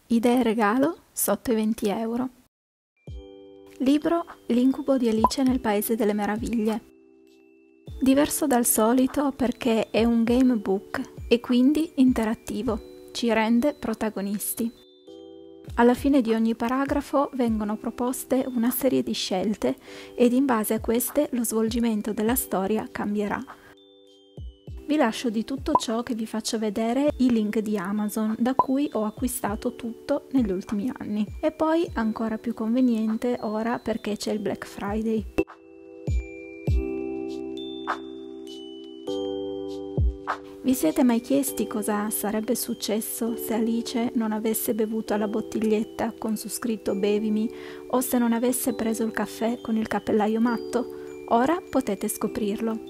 Idee regalo sotto i 20 euro. Libro L'incubo di Alice nel Paese delle Meraviglie. Diverso dal solito perché è un game book e quindi interattivo, ci rende protagonisti. Alla fine di ogni paragrafo vengono proposte una serie di scelte ed in base a queste lo svolgimento della storia cambierà. Vi lascio di tutto ciò che vi faccio vedere i link di Amazon da cui ho acquistato tutto negli ultimi anni e poi ancora più conveniente ora perché c'è il Black Friday. Vi siete mai chiesti cosa sarebbe successo se Alice non avesse bevuto alla bottiglietta con su scritto bevimi o se non avesse preso il caffè con il cappellaio matto? Ora potete scoprirlo.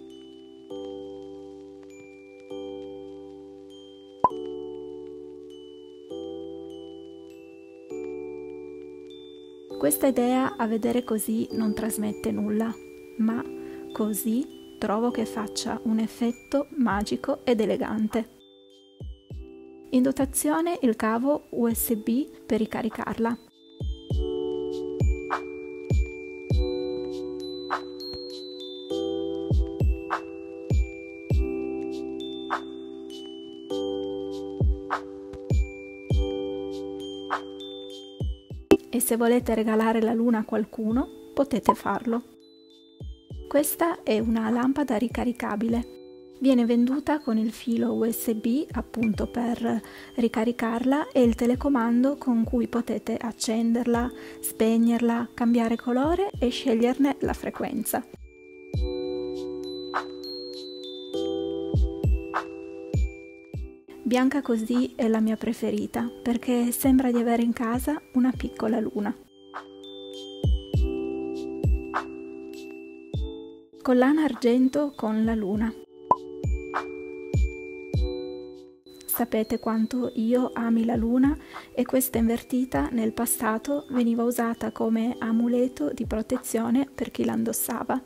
Questa idea a vedere così non trasmette nulla, ma così trovo che faccia un effetto magico ed elegante. In dotazione il cavo USB per ricaricarla. E se volete regalare la luna a qualcuno, potete farlo. Questa è una lampada ricaricabile. Viene venduta con il filo USB appunto per ricaricarla e il telecomando con cui potete accenderla, spegnerla, cambiare colore e sceglierne la frequenza. Bianca così è la mia preferita perché sembra di avere in casa una piccola luna. Collana argento con la luna. Sapete quanto io ami la luna e questa invertita nel passato veniva usata come amuleto di protezione per chi la indossava.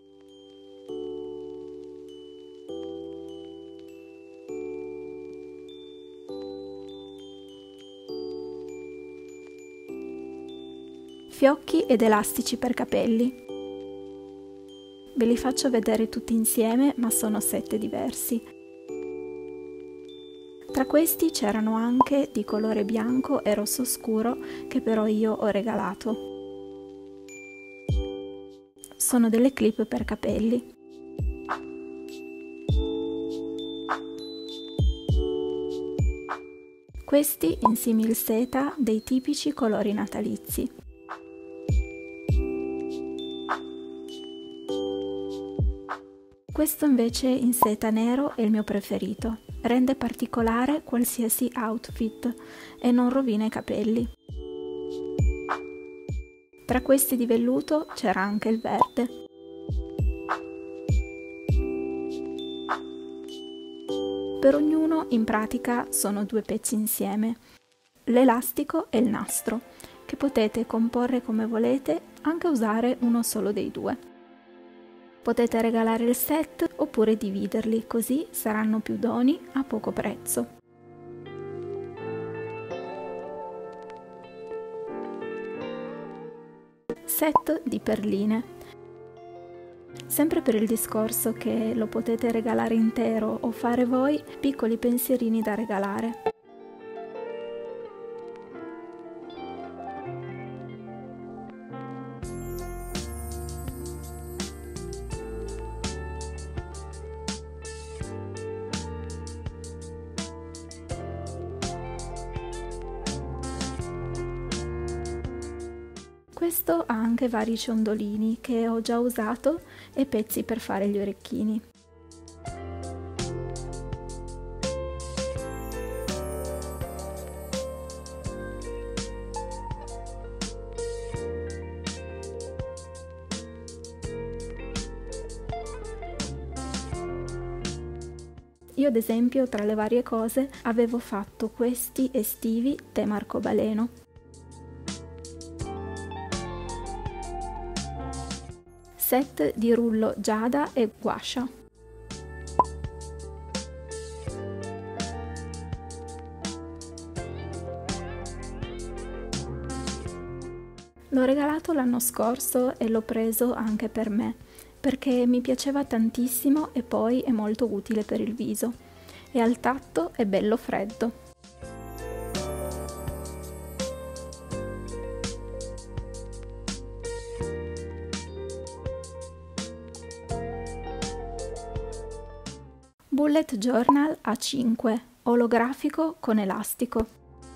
Fiocchi ed elastici per capelli. Ve li faccio vedere tutti insieme, ma sono 7 diversi. Tra questi c'erano anche di colore bianco e rosso scuro che però io ho regalato. Sono delle clip per capelli. Questi in simil seta dei tipici colori natalizi. Questo invece in seta nero è il mio preferito, rende particolare qualsiasi outfit e non rovina i capelli. Tra questi di velluto c'era anche il verde. Per ognuno in pratica sono 2 pezzi insieme, l'elastico e il nastro, che potete comporre come volete, anche usare uno solo dei 2. Potete regalare il set oppure dividerli, così saranno più doni a poco prezzo. Set di perline. Sempre per il discorso che lo potete regalare intero o fare voi, piccoli pensierini da regalare. Questo ha anche vari ciondolini che ho già usato e pezzi per fare gli orecchini. Io ad esempio tra le varie cose avevo fatto questi estivi tema arcobaleno. Set di rullo giada e guascia. L'ho regalato l'anno scorso e l'ho preso anche per me, perché mi piaceva tantissimo e poi è molto utile per il viso. E al tatto è bello freddo. Bullet Journal A5, olografico con elastico.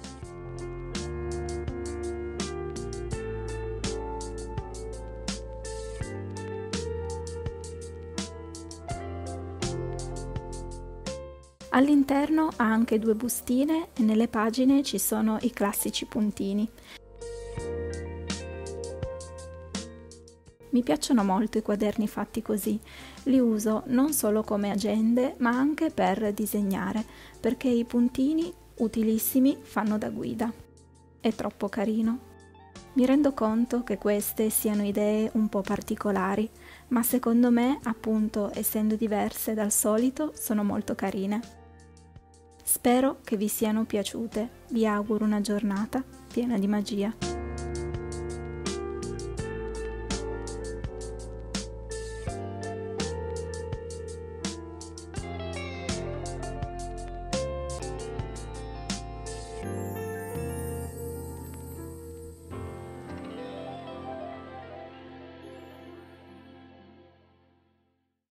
All'interno ha anche 2 bustine e nelle pagine ci sono i classici puntini. Mi piacciono molto i quaderni fatti così, li uso non solo come agende ma anche per disegnare, perché i puntini, utilissimi, fanno da guida. È troppo carino. Mi rendo conto che queste siano idee un po' particolari, ma secondo me, appunto, essendo diverse dal solito, sono molto carine. Spero che vi siano piaciute, vi auguro una giornata piena di magia.